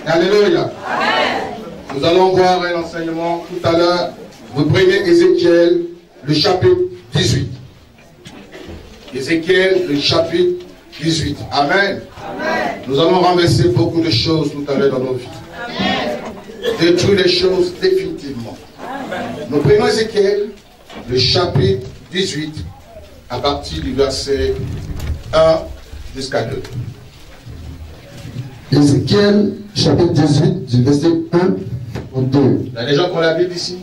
Alléluia. Nous allons voir un enseignement tout à l'heure. Vous prenez Ézéchiel, le chapitre 18. Ézéchiel, le chapitre 18. Amen. Amen. Nous allons renverser beaucoup de choses tout à l'heure dans nos vies. Amen. Détruire les choses définitivement. Amen. Nous prenons Ézéchiel, le chapitre 18, à partir du verset 1 jusqu'à 2. Ézéchiel, chapitre 18, du verset 1 au 2. Il y a des gens qui ont la Bible ici.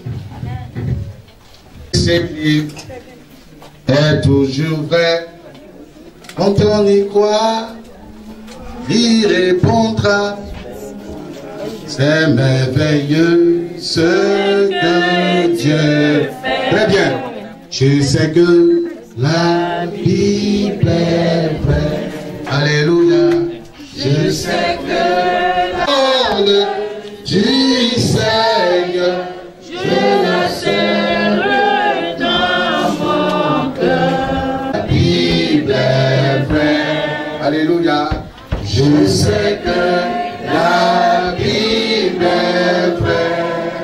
Ce livre est toujours vrai. Quand on y croit, il répondra. C'est merveilleux ce que Dieu fait. Très bien. Je sais que la Bible est vraie. Alléluia. Je sais que la parole du Seigneur, je la serre dans mon cœur. La Bible est vraie. Alléluia. Je sais que la Bible est vraie.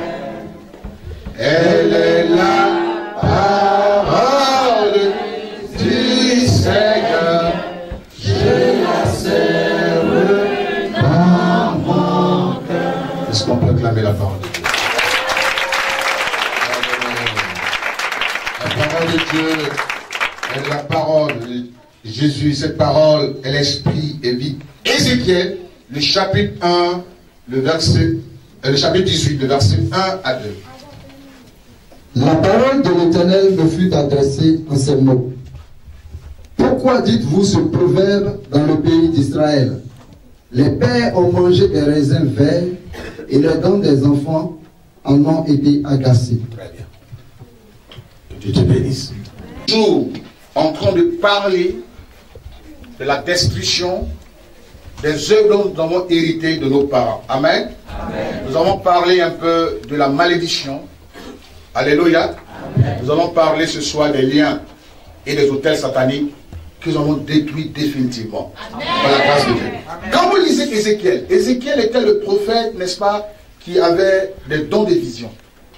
Elle est la parole du Seigneur. Je la serre dans mon cœur. Est-ce qu'on peut acclamer la parole de Dieu? La parole de Dieu, elle est la parole de Jésus. Cette parole est l'esprit et vie. Ézéchiel, le chapitre 1, le chapitre 18, le verset 1 à 2. La parole de l'Éternel me fut adressée en ces mots. Pourquoi dites-vous ce proverbe dans le pays d'Israël? Les pères ont mangé des raisins verts et les dents des enfants en ont été agacés. Très bien. Que Dieu te bénisse. Toujours en train de parler de la destruction des œuvres dont nous avons hérité de nos parents. Amen. Amen. Nous avons parlé un peu de la malédiction. Alléluia. Amen. Nous allons parler ce soir des liens et des autels sataniques que nous avons détruits définitivement. Amen. Par la grâce de Dieu. Amen. Quand vous lisez Ézéchiel, Ézéchiel était le prophète, n'est-ce pas, qui avait des dons de vision.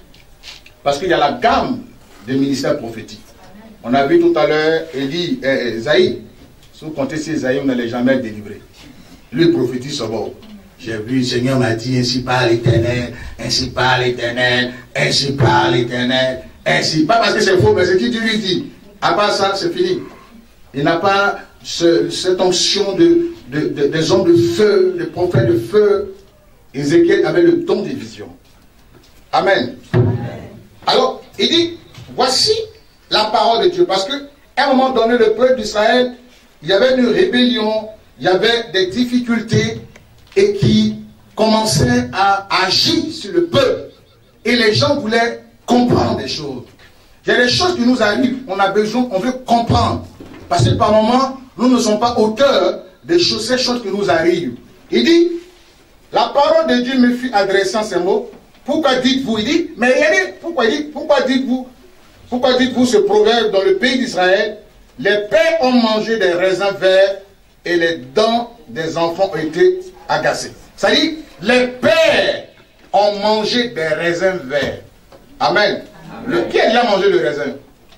Parce qu'il y a la gamme des ministères prophétiques. On a vu tout à l'heure Élie, Esaïe. Si vous comptez sur Esaïe, vous n'allez jamais être délivré. Lui prophétise sur vous. J'ai vu, le Seigneur m'a dit, ainsi parle l'Éternel, ainsi parle l'Éternel, ainsi parle l'Éternel, ainsi. Pas parce que c'est faux, mais ce qui Dieu lui dit. À part ça, c'est fini. Il n'a pas cette onction des hommes de feu, des prophètes de feu. Ézéchiel avait le don des visions. Amen. Amen. Alors, il dit, voici la parole de Dieu. Parce qu'à un moment donné, le peuple d'Israël, il y avait une rébellion, il y avait des difficultés et qui commençaient à agir sur le peuple. Et les gens voulaient comprendre des choses. Il y a des choses qui nous arrivent, on a besoin, on veut comprendre. Parce que par moments, nous ne sommes pas auteurs des choses, ces choses qui nous arrivent. Il dit, la parole de Dieu me fut adressée en ces mots. Pourquoi dites-vous? Il dit, mais regardez, pourquoi dites-vous ce proverbe dans le pays d'Israël? Les pères ont mangé des raisins verts et les dents des enfants ont été agacées. Ça dit, les pères ont mangé des raisins verts. Amen. Qui a déjà mangé le raisin?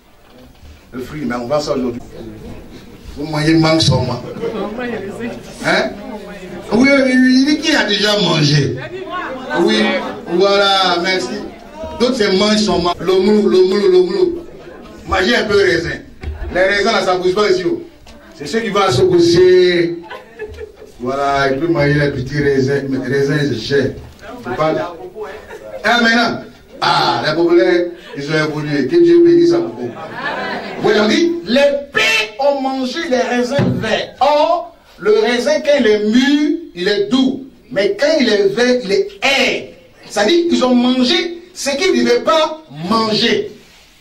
Le fruit, mais on va ça aujourd'hui. Vous mangez mangue sur moi. Hein? Oui, qui a déjà mangé? Oui, voilà, merci. D'autres c'est mange sur moi. Le moulou. Mangez un peu de raisin. Les raisins là, ça ne bouge pas ici. C'est ceux qui vont à Sokosé. Voilà, ils peuvent manger les petits raisins. Mais les raisins, c'est cher. Ah, maintenant. Ah, les populaires, ils ont évolué. Que Dieu bénisse à beaucoup. Vous avez dit, les pères ont mangé les raisins verts. Or, le raisin, quand il est mûr, il est doux. Mais quand il est vert, il est aigre. C'est-à-dire qu'ils ont mangé ce qu'ils ne devaient pas manger.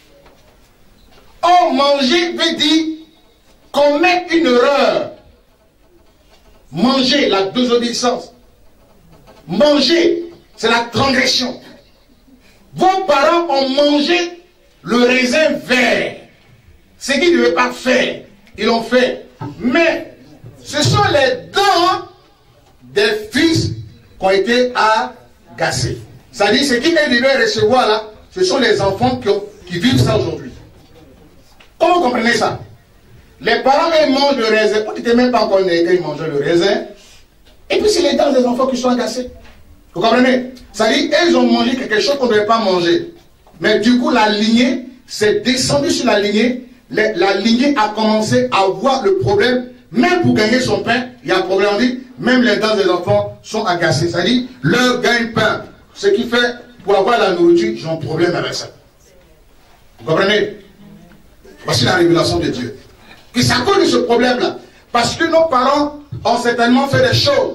Or, manger veut dire commettre une erreur. Manger, la désobéissance. Manger, c'est la transgression. Vos parents ont mangé le raisin vert. Ce qu'ils ne devaient pas faire, ils l'ont fait. Mais ce sont les dents des fils qui ont été agacés. C'est-à-dire, ce qu'ils devaient recevoir là, ce sont les enfants qui vivent ça aujourd'hui. Comment vous comprenez ça? Les parents, ils mangent le raisin. On n'était même pas encore né quand ils mangeaient le raisin. Et puis, c'est les dents des enfants qui sont agacés. Vous comprenez? C'est-à-dire, ils ont mangé quelque chose qu'on ne devait pas manger. Mais du coup, la lignée s'est descendue sur la lignée. La lignée a commencé à voir le problème. Même pour gagner son pain, il y a un problème. On dit, même les dents des enfants sont agacées. C'est-à-dire, leur gagne-pain. Ce qui fait, pour avoir la nourriture, ils ont un problème avec ça. Vous comprenez? Voici la révélation de Dieu. Et c'est à cause de ce problème-là. Parce que nos parents ont certainement fait des choses.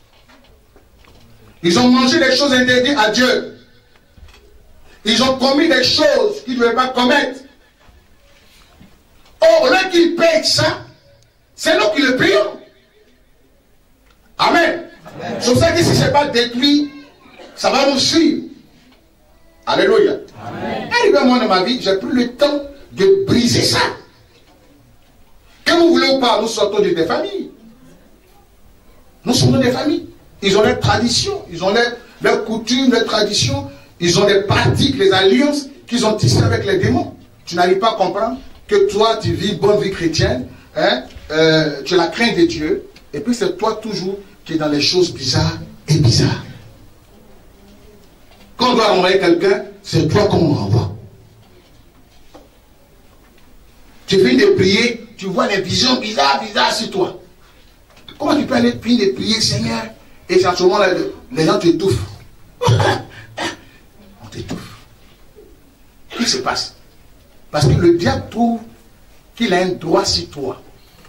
Ils ont mangé des choses interdites à Dieu. Ils ont commis des choses qu'ils ne devaient pas commettre. Au lieu qu'ils payent ça, c'est nous qui le payons. Amen. C'est pour ça que si ce n'est pas détruit, ça va nous suivre. Alléluia. Arrivé à moi dans ma vie, j'ai pris le temps de briser ça. Que vous voulez ou pas, nous sortons de des familles. Nous sommes des familles. Ils ont leurs traditions, ils ont leurs coutumes, leurs traditions, ils ont des pratiques, les alliances qu'ils ont tissées avec les démons. Tu n'arrives pas à comprendre que toi, tu vis une bonne vie chrétienne, hein, tu as la crainte de Dieu, et puis c'est toi toujours qui es dans les choses bizarres et bizarres. Quand on doit renvoyer quelqu'un, c'est toi qu'on renvoie. Tu finis de prier, tu vois des visions bizarres sur toi. Comment tu peux aller finir de prier, Seigneur, et à ce moment-là, les gens t'étouffent. On t'étouffe. Qu'est-ce qui se passe? Parce que le diable trouve qu'il a un droit sur toi.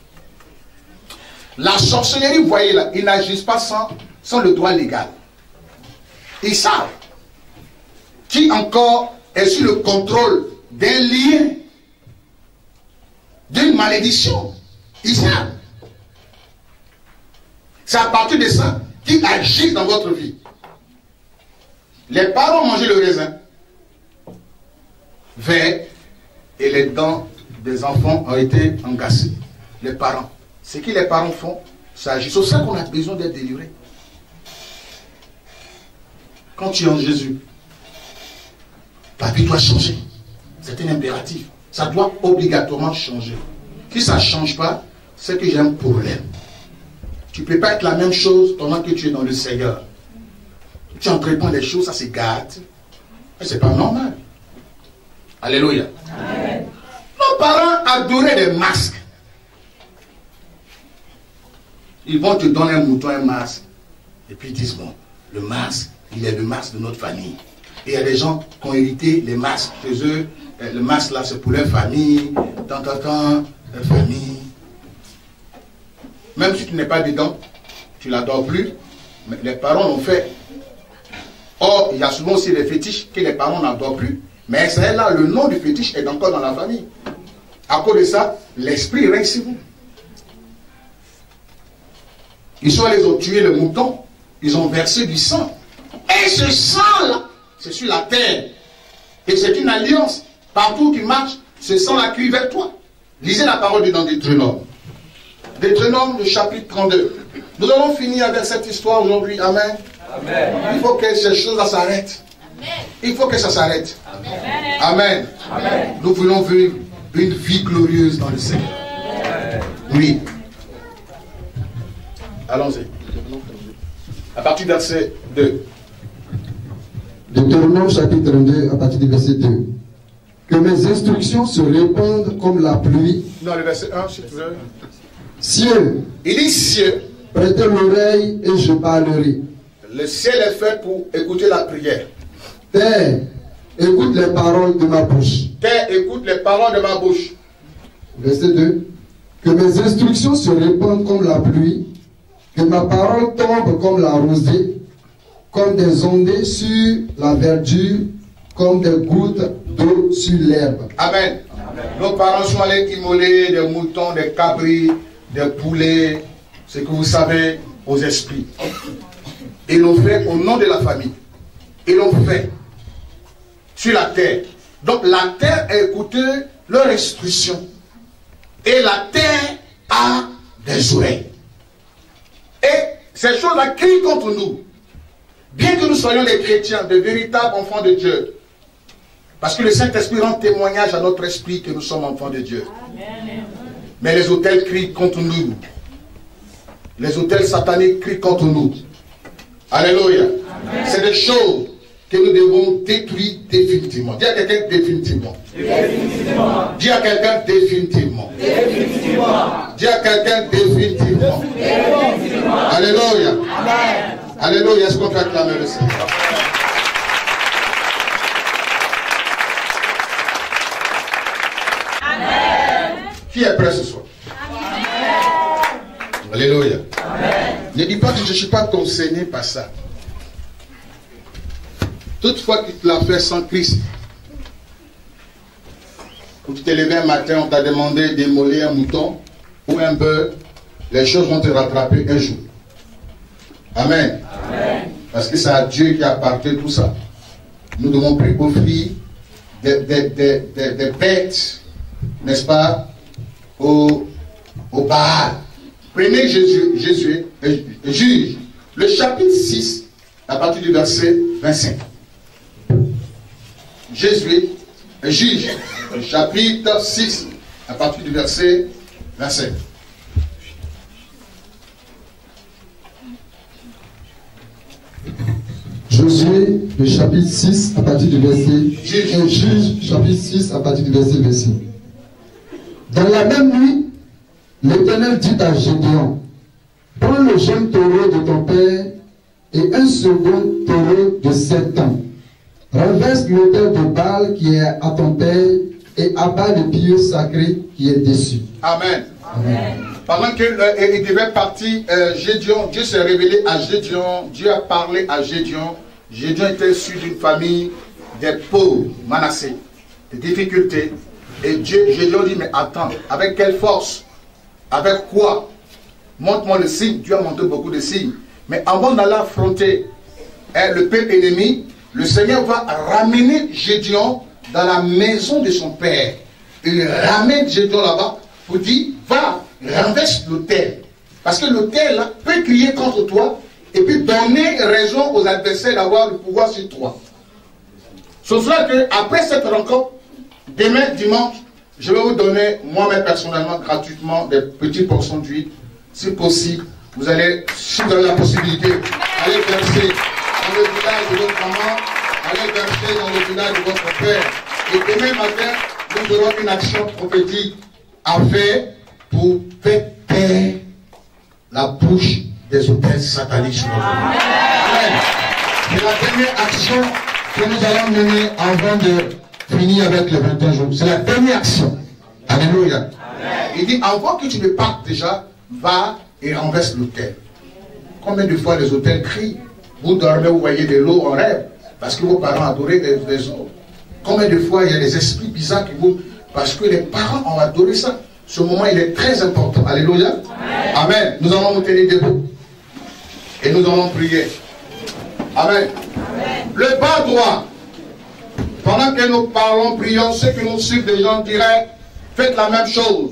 La sorcellerie, vous voyez là, ils n'agissent pas sans le droit légal. Ils savent qui encore est sous le contrôle d'un lien, d'une malédiction. Ils savent. C'est à partir de ça qu'ils agissent dans votre vie. Les parents ont mangé le raisin vert et les dents des enfants ont été engagées. Les parents. Ce que les parents font, ça agit. C'est pour ça qu'on a besoin d'être délivré. Quand tu es en Jésus, ta vie doit changer. C'est un impératif. Ça doit obligatoirement changer. Si ça ne change pas, c'est que j'ai un problème. Tu ne peux pas être la même chose pendant que tu es dans le Seigneur. Tu entreprends des choses, ça se gâte. Et ce n'est pas normal. Alléluia. Amen. Nos parents adoraient les masques. Ils vont te donner un mouton, un masque. Et puis ils disent, bon, le masque, il est le masque de notre famille. Et il y a des gens qui ont hérité les masques chez eux. Le masque là, c'est pour leur famille. Leur famille. Même si tu n'es pas dedans, tu ne l'adores plus. Mais les parents l'ont fait. Or, il y a souvent aussi des fétiches que les parents n'adorent plus. Mais c'est là, le nom du fétiche est encore dans la famille. À cause de ça, l'esprit règne sur vous. Ils ont tué le mouton. Ils ont versé du sang. Et ce sang-là, c'est sur la terre. Et c'est une alliance. Partout où tu marches, ce sang-là crie vers toi. Lisez la parole de dans Deutéronome. Deutéronome, le chapitre 32. Nous allons finir avec cette histoire aujourd'hui. Amen. Amen. Il faut que ces choses-là s'arrêtent. Il faut que ça s'arrête. Amen. Amen. Amen. Nous voulons vivre une vie glorieuse dans le Seigneur. Oui. Allons-y. À partir du verset 2. Deutéronome chapitre 32, à partir du verset 2. Que mes instructions se répandent comme la pluie. Non, le verset 1, si tu veux. Cieux. Il dit cieux. Prêtez l'oreille et je parlerai. Le ciel est fait pour écouter la prière. Terre, écoute les paroles de ma bouche. Terre, écoute les paroles de ma bouche. Verset 2. Que mes instructions se répandent comme la pluie, que ma parole tombe comme la rosée, comme des ondées sur la verdure, comme des gouttes d'eau sur l'herbe. Amen. Amen. Nos parents sont allés immoler des moutons, des cabris, des poulets, ce que vous savez, aux esprits. Ils l'ont fait au nom de la famille. Ils l'ont fait sur la terre. Donc la terre a écouté leur instruction. Et la terre a des oreilles. Et ces choses-là crient contre nous. Bien que nous soyons des chrétiens, de véritables enfants de Dieu, parce que le Saint-Esprit rend témoignage à notre esprit que nous sommes enfants de Dieu. Amen. Mais les autels crient contre nous. Les autels sataniques crient contre nous. Alléluia. C'est des choses que nous devons détruire définitivement. Dis à quelqu'un définitivement. Définitivement. Dis à quelqu'un définitivement. Définitivement. Dis à quelqu'un définitivement. Définitivement. Alléluia. Amen. Alléluia. Est-ce qu'on peut acclamer le Seigneur? Amen. Qui est prêt ce soir? Amen. Alléluia. Amen. Ne dis pas que je ne suis pas concerné par ça. Toutefois, tu te l'as fait sans Christ. Quand tu t'es levé un matin, on t'a demandé d'émoler un mouton ou un bœuf, les choses vont te rattraper un jour. Amen. Amen. Parce que c'est à Dieu qui appartient tout ça. Nous devons plus offrir des bêtes, n'est-ce pas, au Baal. Prenez Jésus et Juge, le chapitre 6, à partir du verset 25. Jésus et Juge, le chapitre 6, à partir du verset 25. Josué, le chapitre 6, à partir du verset... Juge, chapitre 6, à partir du verset 25. Dans la même nuit, l'Éternel dit à Gédéon, prends le jeune taureau de ton père et un second taureau de 7 ans. Renverse l'autel de Baal qui est à ton père et abat le pieu sacré qui est dessus. Amen. Amen. Pendant qu'il devait partir, Gédéon, Dieu s'est révélé à Gédéon, Dieu a parlé à Gédéon. Gédéon était issu d'une famille des pauvres, Manassé, des difficultés. Et Gédéon dit, mais attends, avec quelle force? Avec quoi? Montre-moi le signe. Dieu a montré beaucoup de signes. Mais avant d'aller affronter le peuple ennemi, le Seigneur va ramener Gédéon dans la maison de son père. Il ramène Gédéon là-bas pour dire, va, renverse l'autel. Parce que l'autel peut crier contre toi et puis donner raison aux adversaires d'avoir le pouvoir sur toi. Ce sera qu'après cette rencontre, demain dimanche, je vais vous donner moi-même personnellement, gratuitement, des petites portions d'huile. Si possible, vous allez, si vous avez la possibilité, aller verser dans le village de votre maman, aller verser dans le village de votre père. Et demain matin, nous aurons une action prophétique à faire pour faire taire la bouche des autels sataniques sur notre vie. Amen. C'est la dernière action que nous allons mener avant de finir avec le 21 jours. C'est la dernière action. Alléluia. Amen. Il dit, avant que tu ne partes déjà, va et renverse l'autel. Combien de fois les autels crient? Vous dormez, vous voyez de l'eau en rêve, parce que vos parents adoraient des eaux. Combien de fois il y a des esprits bizarres qui vous... Parce que les parents ont adoré ça. Ce moment, il est très important. Alléluia. Amen. Amen. Nous allons nous tenir debout. Et nous allons prier. Amen. Amen. Le bas droit. Pendant que nous parlons, prions, ceux qui nous suivent, des gens diraient, faites la même chose.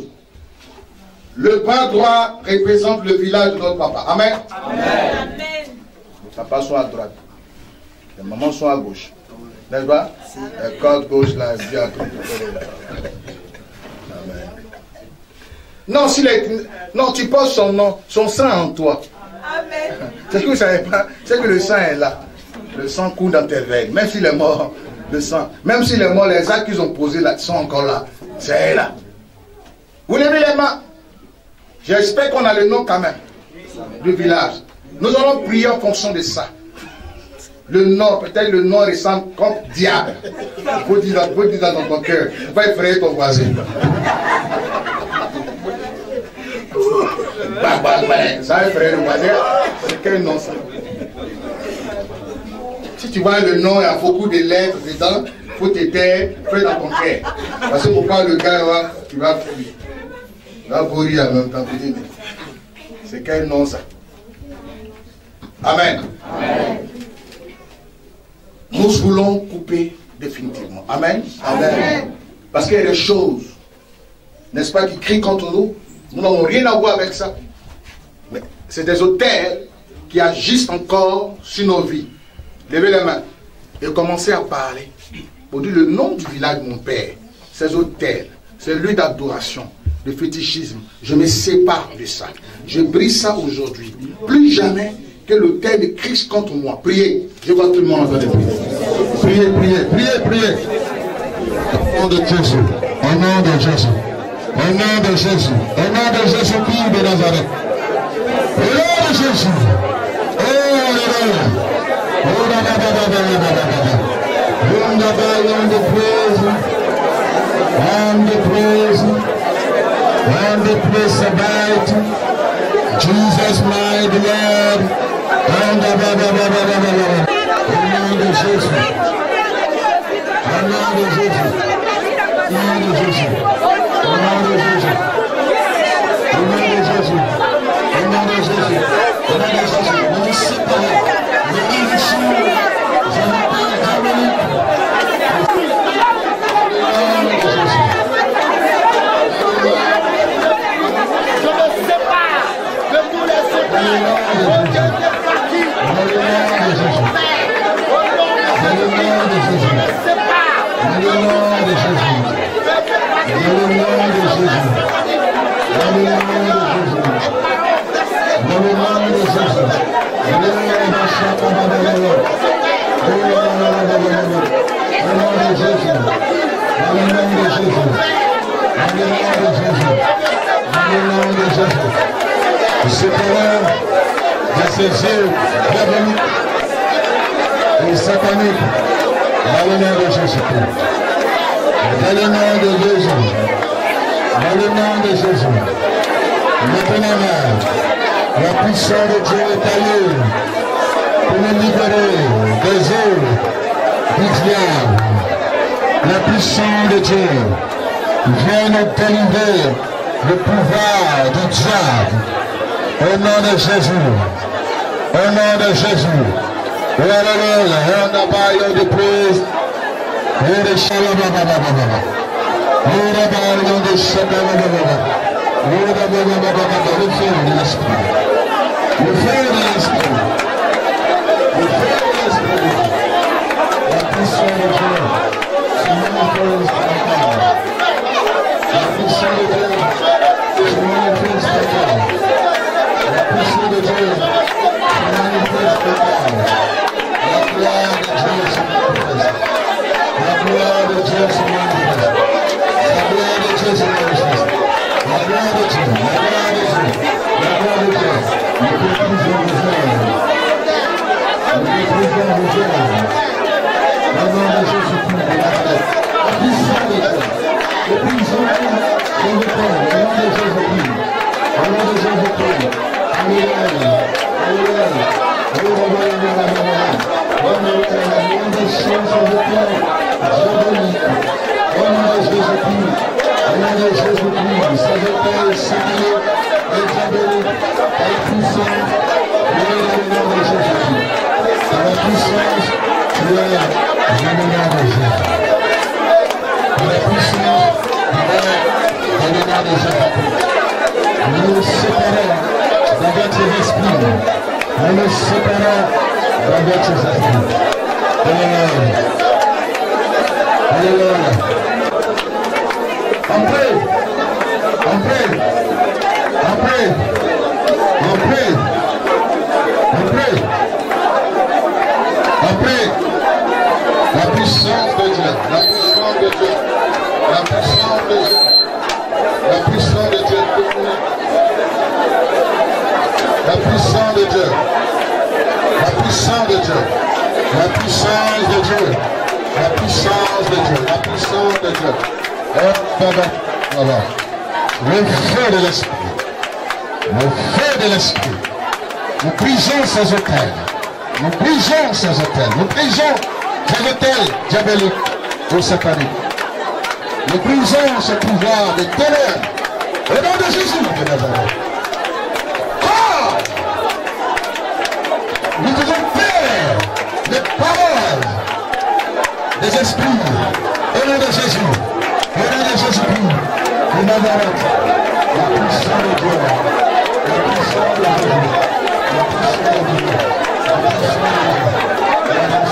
Le bas droit représente le village de notre papa. Amen. Amen. Les papas sont à droite. Les mamans sont à gauche. N'est-ce pas? Les côtes gauche, là, Dieu a tout préparé là. Amen. Non, non, tu poses son nom, son sang en toi. Amen. C'est ce que vous ne savez pas, c'est que le sang est là. Le sang coule dans tes veines. Même s'il est mort, le sang. Même s'il est mort, les actes qu'ils ont posés là sont encore là. C'est là. Vous levez les mains. J'espère qu'on a le nom quand même du village. Nous allons prier en fonction de ça. Le nom, peut-être le nom ressemble comme diable. Vous dites dans ton cœur. Va effrayer ton voisin. Ça va effrayer le voisin. C'est quel nom ça? Si tu vois le nom, il y a beaucoup de lettres dedans, il faut te taire, fais dans ton cœur. Parce que pourquoi le gars là, tu vas fuir. Tu vas mourir en même temps. C'est quel nom ça? Amen. Amen. Nous voulons couper définitivement. Amen. Amen. Amen. Parce qu'il y a des choses, n'est-ce pas, qui crient contre nous. Nous n'avons rien à voir avec ça. Mais c'est des autels qui agissent encore sur nos vies. levez les mains et commencez à parler. Pour dire le nom du village de mon père, ces hôtels, ces lieux d'adoration, de fétichisme, je me sépare de ça. Je brise ça aujourd'hui. Plus jamais que l'autel de Christ contre moi. Priez. Je vois tout le monde en train de prier. Priez, priez, priez, priez. Au nom de Jésus. Au nom de Jésus. Au nom de Jésus. Au nom de Jésus-Christ de Nazareth. Au nom de Jésus. Oh, Alléluia. Oh, la la la la la la la la. On the praise. On the praise. On the praise about Jesus, my Lord. On the au nom de Jésus. Au nom de Jésus. Au nom de Jésus. Au nom de Jésus. Au nom de Jésus. Au nom de Jésus. Au nom de Jésus. Nous nous séparons. Nous guérissons. Je m'appelle Dominique. Au nom de Jésus. Je me sépare de tous les séparés. Dans le nom de Jésus. Dans le nom de Jésus. Dans le nom de Jésus. Dans le nom de Jésus. Dans le nom de Jésus. Dans le nom de Jésus. Dans le nom de Jésus. Au nom de Jésus. Dans le nom de Jésus. Dans le nom de Jésus. Dans le nom de Jésus. Séparons de ces yeux diaboliques et sataniques dans le nom de Jésus-Christ. Dans le nom de Jésus. Dans le nom de Jésus. Maintenant, la puissance de Dieu est allée pour nous libérer des œuvres du diable. La puissance de Dieu vient nous délivrer le pouvoir du diable. Au nom de Jésus. Au nom de Jésus. Alléluia. On a baillé de praise. Et de shalabababababa. On a baillé de shalababababa. On a baillé de le feu de l'esprit. Le feu de l'esprit. Le feu de l'esprit. La puissance de Dieu se manifeste encore. La puissance de Dieu se manifeste encore. La puissance de Dieu se manifeste encore. La gloire de Dieu se manifeste. La gloire de Dieu se manifeste. La gloire de Dieu se manifeste. La gloire de Dieu. La gloire de Dieu. La gloire de Dieu. Nous méprisons vos œuvres. Nous méprisons vos œuvres. Au nom de Jésus-Christ de Nazareth. La puissance de Dieu. Nous méprisons vos œuvres. Au nom de Jésus-Christ. Au nom de Jésus-Christ. Alléluia. Alléluia. Au nom de Jésus-Christ. Au nom de Jésus-Christ. Au nom de Jésus-Christ. Ces hôtels saints et diaboliques. Par la puissance. Au nom de Jésus-Christ. Par la puissance. Au nom de Jésus. Par la puissance. Au nom de Jésus-Christ. Nous nous séparons dans votre esprit. Nous nous séparons dans votre esprit. Alléluia. Alléluia. On prie. On prie. On prie. On prie. On prie. On prie. La puissance de Dieu. La puissance de Dieu. La puissance de Dieu. La puissance de Dieu. La puissance de Dieu. La puissance de Dieu. La puissance de Dieu. La puissance de Dieu. La puissance de Dieu. Voilà. Le feu de l'esprit. Le feu de l'esprit. Nous brisons ces hôtels. Nous brisons ces hôtels. Nous brisons ces hôtels diaboliques ou sataniques. Nous brisons ce pouvoir de ténèbres. Au nom de Jésus de Nazareth. Nous devons faire les paroles des esprits au nom de Jésus, au nom de Jésus-Christ, de Nazareth, la puissance de Dieu, la puissance de Jésus, la puissance de Dieu, la puissance de Dieu.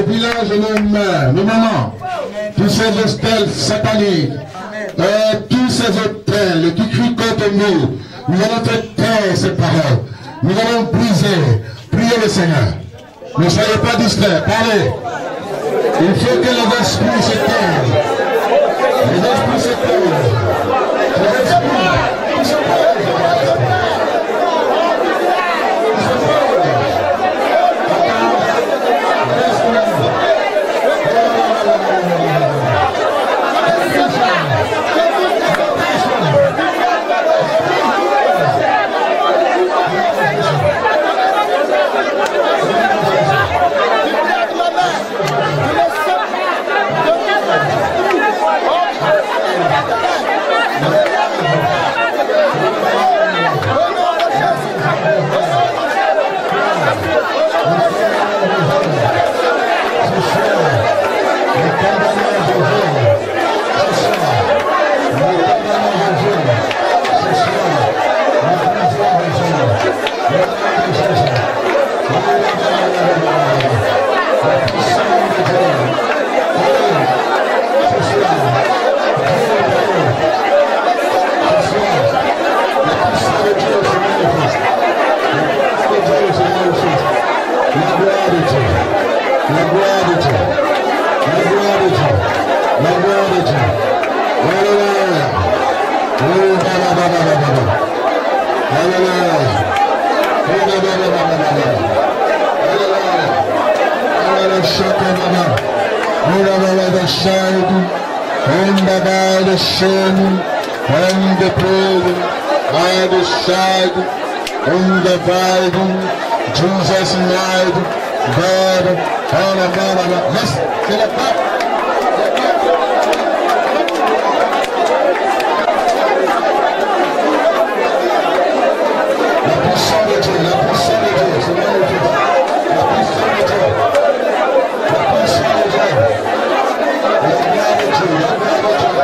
villages nous menons, tous ces hostels sataniques, tous ces hôtels qui crient contre nous, nous allons faire taire ces paroles. Nous allons briser, prier le Seigneur. Ne soyez pas distraits, parlez. Il faut que les esprits se taisent. Les esprits se taisent. Les esprits se taisent. Jesus night, God, all of that. Let's get it back. La puissance de Dieu, la puissance de Dieu, c'est magnifique. La puissance de Dieu, la puissance de Dieu, la gloire de Dieu, la gloire de Dieu.